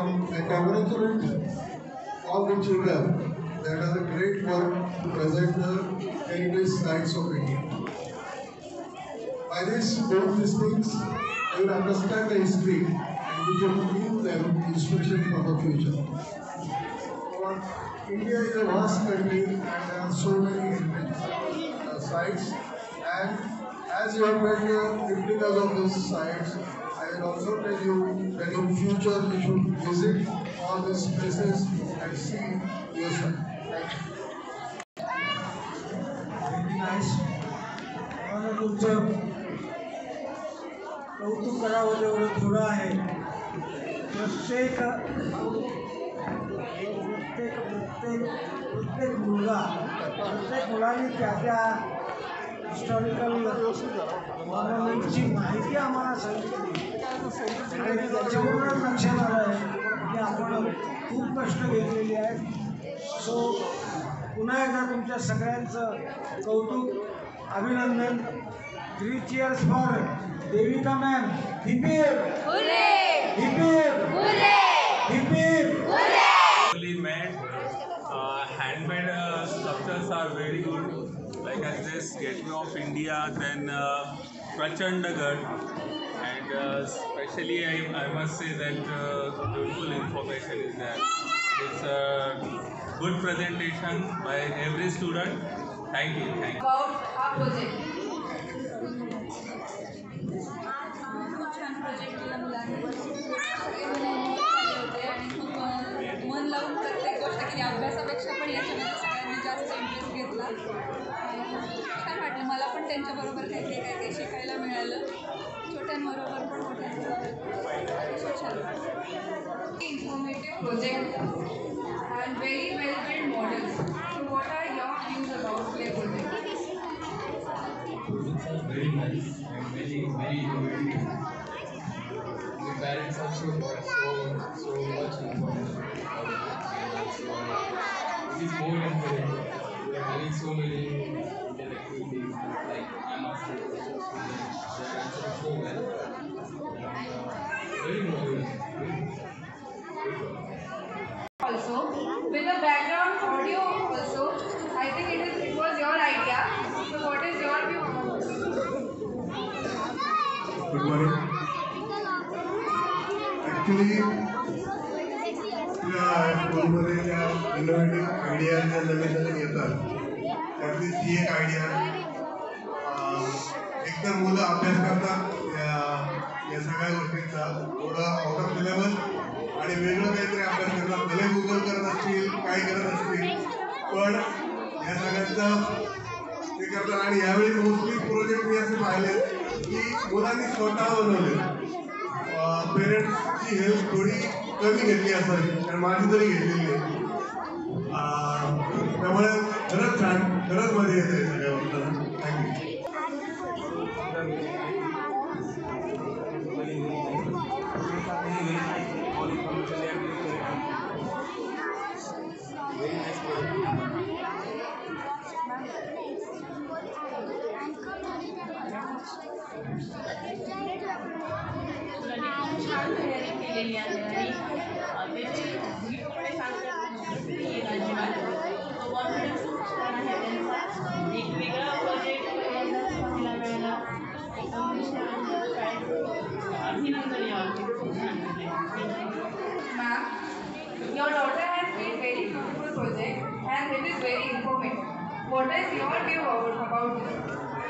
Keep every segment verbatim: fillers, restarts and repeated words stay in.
um, I congratulate all the children that are the great work to present the heritage sites of India. By this, both these things, you will understand the history and you will give them inspiration for the future. Our India is a vast country and there are so many heritage uh, sites, and as you have made the replicas of these sites, I will also tell you that in future you should visit all these places and see yourself. Thank you. Very nice. मला तुमचं कौतुक करावं तेवढं थोडं आहे. प्रत्येक प्रत्येक प्रत्येक प्रत्येक मुलगा प्रत्येक मुलांनी त्या त्या हिस्टॉरिकल मॉन्युमेंटची माहिती आम्हाला सांगितली आणि त्याच्यावरूनच लक्षात आलं आहे की आपण खूप कष्ट घेतलेली आहेत. सो पुन्हा एकदा तुमच्या सगळ्यांचं कौतुक, अभिनंदन. Three cheers for Devika ma'am. हिपीर हिपीर हिपीर. Really made uh, handmade uh, sculptures are very good, like as this Gateway of India, then uh, Ahmednagar, and uh, especially I, I must say that uh, beautiful information is there. It's a good presentation by every student. Thank you. Thank you. About our project. छान project केला मुलांनी. सगळे मुलं होते आणि खूप मन लावून प्रत्येक गोष्ट केली. अभ्यासापेक्षा पण याच्यामध्ये सगळ्यांनी जास्त इंटरेस्ट घेतला. छान वाटलं. मला पण त्यांच्याबरोबर काहीतरी काय काही शिकायला मिळालं. छोट्यांबरोबर पण मोठ्यांबरोबर छान वाटलं. Informative project and very well built models. So what are your views about their project? Projects are very nice and very very innovative. The parents also got so so much information about it, and also it is more encouraging. We are having so many interactive things like I'm asking questions to them. They are answering so well. And, uh, very motivating. Also, with the background audio also, I think it is it was your idea. So what is your view about it? Good morning. Actually, या स्कूलमध्ये ज्या innovative idea ज्या नवीन नवीन येतात त्यातली ती एक idea, एकतर मुलं अभ्यास करतात या या सगळ्या गोष्टींचा थोडं आउट ऑफ सिलेबस आणि वेगळं काहीतरी अभ्यास करतात. भले गुगल करत असतील, काय करत असतील, पण या सगळ्यांचं ते करतात. आणि यावेळी मोस्टली प्रोजेक्ट मी असे पाहिले की मुलांनी स्वतः बनवले. पेरेंट्सची हेल्प थोडी कमी घेतली असावी, कारण माझी तरी घेतलेली आहे. त्यामुळे खरंच छान, खरंच मजा येते सगळ्या गोष्टींना. थँक्यू. छान तयारी केलेली आहे आणि त्याची नीटपणे सांगतात अजिबात कॉन्फिडन्स खूप छान आहे त्यांचा. एक वेगळा प्रोजेक्ट करायला मिळाला. एकदम छान काय अभिनंदन यावं. खूप छान Ma'am, your daughter has made very beautiful project and it is very informative. What is your view about about this?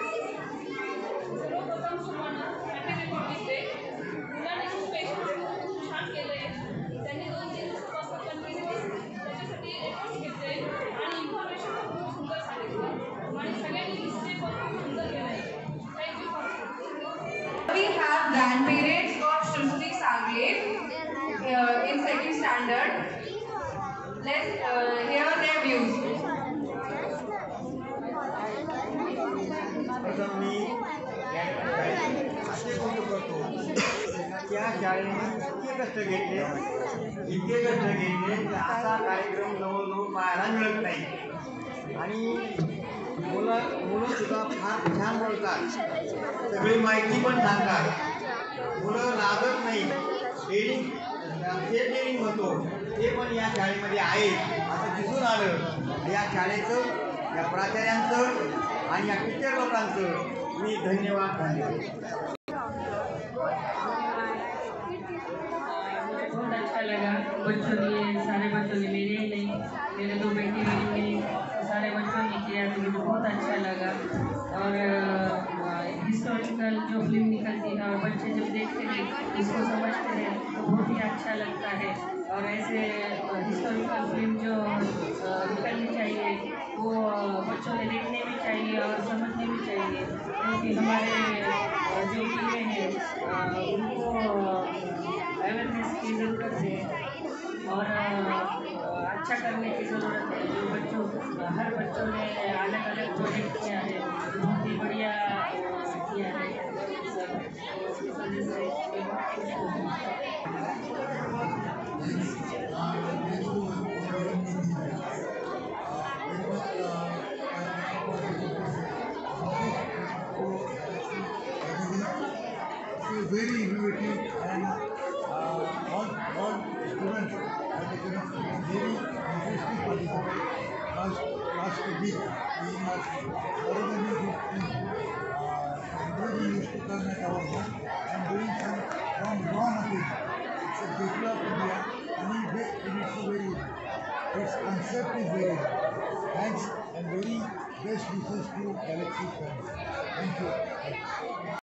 मुलांनी खूप पेशन्स छान केले. त्यांनी दोन तीन दिवसापासून कंटिन्युअस त्याच्यासाठी एफर्ट्स घेतले आणि इन्फॉर्मेशन खूप सुंदर सांगितलं आणि सगळ्यांनी स्टेप खूप सुंदर केलं. Thank you. We have grandparents of Shruti Sangle uh, in second standard. Let's uh, hear their views. आता मी असे गोष्ट करतो. त्या शाळेने इतके कष्ट घेतले इतके कष्ट घेतले की असा कार्यक्रम जवळजवळ पाहायला मिळत नाही. आणि मुलं मुलंसुद्धा फार छान बोलतात, सगळी माहिती पण सांगतात. मुलं लाजत नाही. डेअरिंग ते डेअरिंग ते पण या शाळेमध्ये आहेत असं दिसून आलं. या शाळेचं, या प्राचार्यांचं आणि या टीचर लोकांचं मी धन्यवाद धन्यवाद. बहुत अच्छा लगा। बच्चों ने, सारे बच्चों ने, मेरे ही नहीं, मेरे दो बेटी मेरी सारे बच्चों ने किया तो मुझे बहुत अच्छा लगा। और हिस्टोरिकल जो फिल्म निकलती है और बच्चे जब देखते हैं उसको समझते हैं तो बहुत ही अच्छा लगता है। और ऐसे हिस्टोरिकल फिल्म जो अ, निकलनी चाहिए वो अ, बच्चों ने देखने भी चाहिए और समझने भी चाहिए, क्योंकि हमारे अ, जो किले हैं अ, उनको अवेयरनेस की ज़रूरत है और अ, अच्छा करने की ज़रूरत है। जो बच्चों, हर बच्चों ने अलग अलग प्रोजेक्ट किया है, बहुत ही बढ़िया अ, किया है सब। तो इस वजह से मैं बहुत खुश हूँ। Very innovative and uh, all, all students have taken a very interesting participate. Last, last week in our organizing group team, uh, they used to come at our home and doing some from raw material. It's a gateway of India and it, and it's a very, its concept is very good. Thanks and very best wishes to Galaxy fans. Thank you.